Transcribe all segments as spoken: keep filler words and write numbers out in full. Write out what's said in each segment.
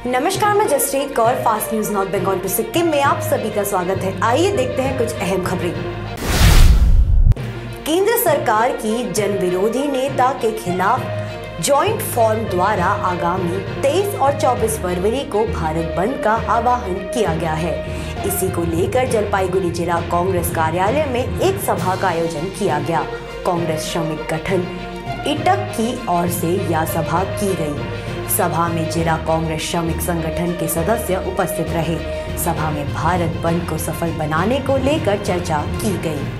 नमस्कार, मैं Jaspreet Kaur. Fast news North Bengal to Sikkim में आप सभी का स्वागत है। आइए देखते हैं कुछ अहम खबरें। केंद्र सरकार की जन विरोधी नेता के खिलाफ जॉइंट फॉर्म द्वारा आगामी तेईस और चौबीस फरवरी को भारत बंद का आह्वान किया गया है। इसी को लेकर जलपाईगुड़ी जिला कांग्रेस कार्यालय में एक सभा का आयोजन किया गया। कांग्रेस श्रमिक गठन इटक की ओर से यह सभा की गई। सभा में जिला कांग्रेस श्रमिक संगठन के सदस्य उपस्थित रहे। सभा में भारत बंद को सफल बनाने को लेकर चर्चा की गई।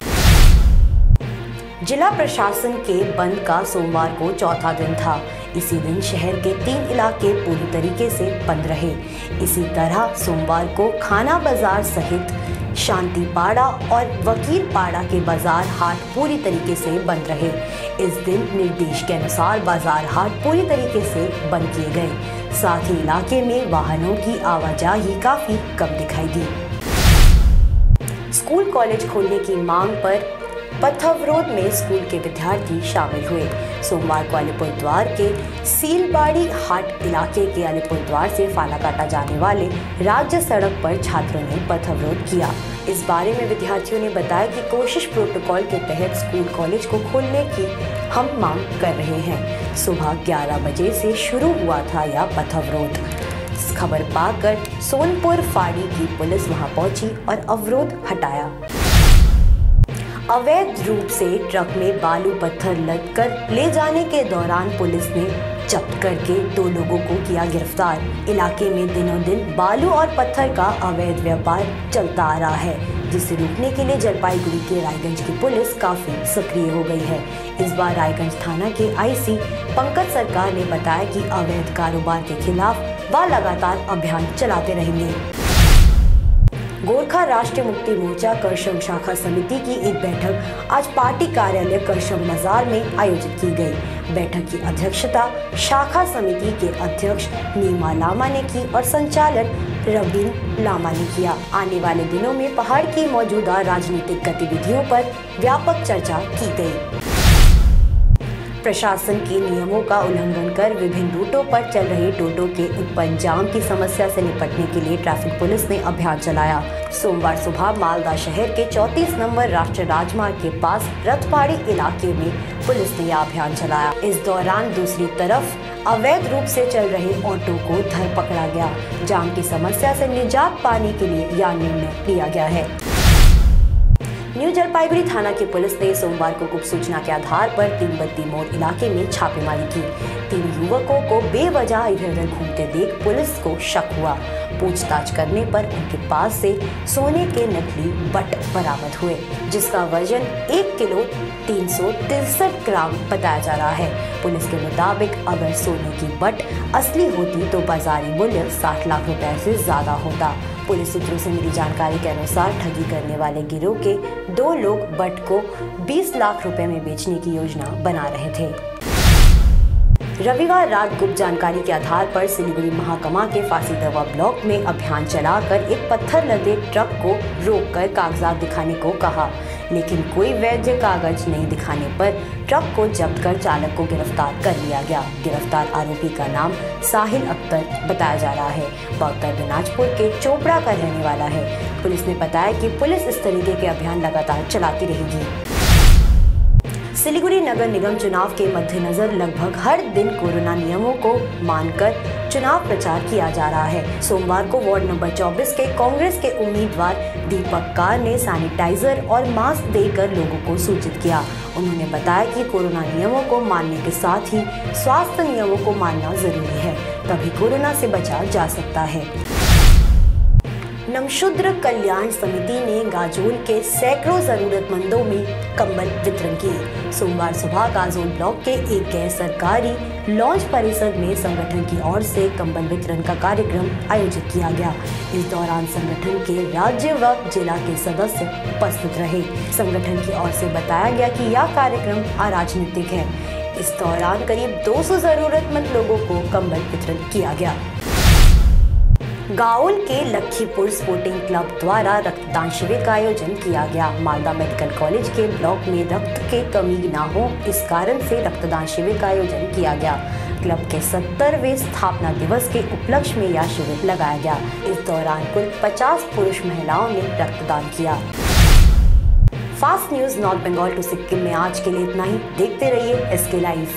जिला प्रशासन के बंद का सोमवार को चौथा दिन था। इसी दिन शहर के तीन इलाके पूरी तरीके से बंद रहे। इसी तरह सोमवार को खाना बाजार सहित शांतिपाड़ा और वकीलपाड़ा के बाजार हाट पूरी तरीके से बंद रहे। इस दिन निर्देश के अनुसार बाजार हाट पूरी तरीके से बंद किए गए। साथ ही इलाके में वाहनों की आवाजाही काफी कम दिखाई दी। स्कूल कॉलेज खोलने की मांग पर पथावरोध में स्कूल के विद्यार्थी शामिल हुए। सोमवार को अलीपुरद्वार के सीलबाड़ी हाट इलाके के अलीपुरद्वार से फालाकाटा जाने वाले राज्य सड़क पर छात्रों ने पथावरोध किया। इस बारे में विद्यार्थियों ने बताया कि कोशिश प्रोटोकॉल के तहत स्कूल कॉलेज को खोलने की हम मांग कर रहे हैं। सुबह ग्यारह बजे से शुरू हुआ था यह पथावरोध। खबर पाकर सोनपुर फाड़ी की पुलिस वहां पहुंची और अवरोध हटाया। अवैध रूप से ट्रक में बालू पत्थर लदकर ले जाने के दौरान पुलिस ने जब्त करके दो लोगों को किया गिरफ्तार। इलाके में दिनों दिन बालू और पत्थर का अवैध व्यापार चलता आ रहा है, जिसे रोकने के लिए जलपाईगुड़ी के रायगंज की पुलिस काफी सक्रिय हो गई है। इस बार रायगंज थाना के आईसी पंकज सरकार ने बताया कि अवैध कारोबार के खिलाफ वह लगातार अभियान चलाते रहेंगे। गोरखा राष्ट्रीय मुक्ति मोर्चा करसम शाखा समिति की एक बैठक आज पार्टी कार्यालय करसम बाजार में आयोजित की गई। बैठक की अध्यक्षता शाखा समिति के अध्यक्ष नीमा लामा ने की और संचालन रवीन लामा ने किया। आने वाले दिनों में पहाड़ की मौजूदा राजनीतिक गतिविधियों पर व्यापक चर्चा की गई। प्रशासन के नियमों का उल्लंघन कर विभिन्न रूटों पर चल रहे टोटो के उत्पन्न जाम की समस्या से निपटने के लिए ट्रैफिक पुलिस ने अभियान चलाया। सोमवार सुबह मालदा शहर के चौंतीस नंबर राष्ट्रीय राजमार्ग के पास रथपाड़ी इलाके में पुलिस ने यह अभियान चलाया। इस दौरान दूसरी तरफ अवैध रूप से चल रहे ऑटो को धर पकड़ा गया। जाम की समस्या से निजात पाने के लिए यह निर्णय लिया गया है। न्यू जलपाईगुड़ी थाना की पुलिस ने सोमवार को गुप्त सूचना के आधार पर तीन बत्ती मोड़ इलाके में छापेमारी की। तीन युवकों को बेवजह इधर उधर घूमते देख पुलिस को शक हुआ। पूछताछ करने पर उनके पास से सोने के नकली बट बरामद हुए, जिसका वजन एक किलो तीन सौ तिरसठ ग्राम बताया जा रहा है। पुलिस के मुताबिक अगर सोने की बट असली होती तो बाजारी मूल्य साठ लाख रुपए से ज्यादा होता। पुलिस सूत्रों से मिली जानकारी के अनुसार ठगी करने वाले गिरोह के दो लोग बट को बीस लाख रुपए में बेचने की योजना बना रहे थे। रविवार रात गुप्त जानकारी के आधार पर सिलीगुड़ी महाकमा के फांसी दरवा ब्लॉक में अभियान चलाकर एक पत्थर लदे ट्रक को रोककर कागजात दिखाने को कहा, लेकिन कोई वैध कागज नहीं दिखाने पर ट्रक को जब्त कर चालक को गिरफ्तार कर लिया गया। गिरफ्तार आरोपी का नाम साहिल अख्तर बताया जा रहा है। वह उत्तर दिनाजपुर के चोपड़ा का रहने वाला है। पुलिस ने बताया कि पुलिस इस तरीके के अभियान लगातार चलाती रहेगी। सिलीगुड़ी नगर निगम चुनाव के मद्देनजर लगभग हर दिन कोरोना नियमों को मानकर चुनाव प्रचार किया जा रहा है। सोमवार को वार्ड नंबर चौबीस के कांग्रेस के उम्मीदवार दीपक कार ने सैनिटाइजर और मास्क देकर लोगों को सूचित किया। उन्होंने बताया कि कोरोना नियमों को मानने के साथ ही स्वास्थ्य नियमों को मानना जरूरी है, तभी कोरोना से बचा जा सकता है। नमशूद्र कल्याण समिति ने गाजोल के सैकड़ों जरूरतमंदों में कंबल वितरण किए। सोमवार सुबह गाजोल ब्लॉक के एक गैर सरकारी लॉन्च परिसर में संगठन की ओर से कंबल वितरण का कार्यक्रम आयोजित किया गया। इस दौरान संगठन के राज्य व जिला के सदस्य उपस्थित रहे। संगठन की ओर से बताया गया कि यह कार्यक्रम अराजनीतिक है। इस दौरान करीब दो सौ जरूरतमंद लोगों को कंबल वितरण किया गया। गाओल के लखीपुर स्पोर्टिंग क्लब द्वारा रक्तदान शिविर का आयोजन किया गया। मालदा मेडिकल कॉलेज के ब्लॉक में रक्त की कमी न हो, इस कारण से रक्तदान शिविर का आयोजन किया गया। क्लब के सत्तरवें स्थापना दिवस के उपलक्ष्य में यह शिविर लगाया गया। इस दौरान कुल पचास पुरुष महिलाओं ने रक्तदान किया। Fast news North Bengal to Sikkim में आज के लिए इतना ही। देखते रहिए एसके लाइव।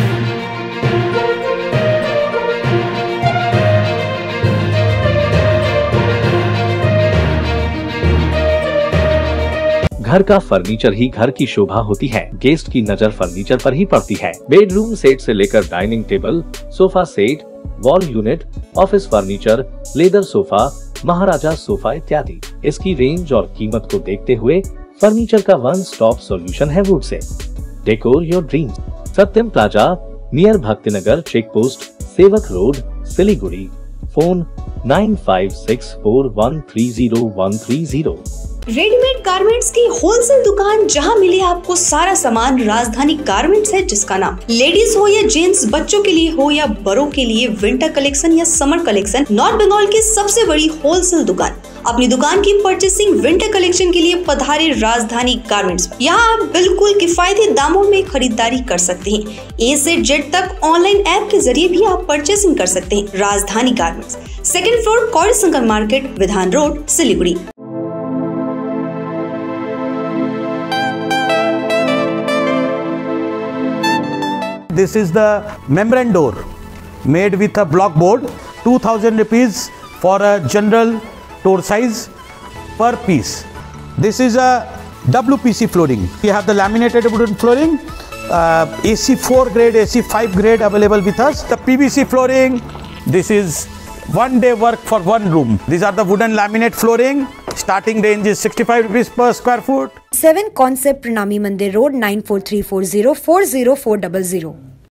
घर का फर्नीचर ही घर की शोभा होती है। गेस्ट की नजर फर्नीचर पर ही पड़ती है। बेडरूम सेट से लेकर dining table, sofa set, wall unit, office furniture, leather sofa, Maharaja sofa इत्यादि। इसकी रेंज और कीमत को देखते हुए फर्नीचर का वन स्टॉप सॉल्यूशन है वुड से। Decor your dreams. Satyam plaza near Bhaktinagar check post, Sevoke road, Siliguri. Phone nine five six four one three zero one three zero. Readymade garments की होलसेल दुकान जहां मिले आपको सारा सामान। राजधानी गारमेंट्स है जिसका नाम। लेडीज हो या जेंट्स, बच्चों के लिए हो या बड़ों के लिए, विंटर कलेक्शन या समर कलेक्शन, नॉर्थ बंगाल की सबसे बड़ी होलसेल दुकान। अपनी दुकान की परचेसिंग विंटर कलेक्शन के लिए पधारे राजधानी गारमेंट्स। यहाँ आप बिल्कुल किफायती दामों में खरीदारी कर सकते हैं। ए से जेड तक ऑनलाइन ऐप के जरिए भी आप परचेसिंग कर सकते हैं। राजधानी garments, second floor, Kauri Shankar market, Bidhan road, Siliguri. This is the membrane door made with a block board, two thousand rupees for a general door size per piece. This is a W P C flooring. We have the laminated wooden flooring, uh, A C four grade, A C five grade available with us. The P V C flooring, this is one day work for one room. These are the wooden laminate flooring. Starting range is sixty-five rupees per square foot. Seven concept Pranami Mandir road, nine four three four zero four zero four double zero.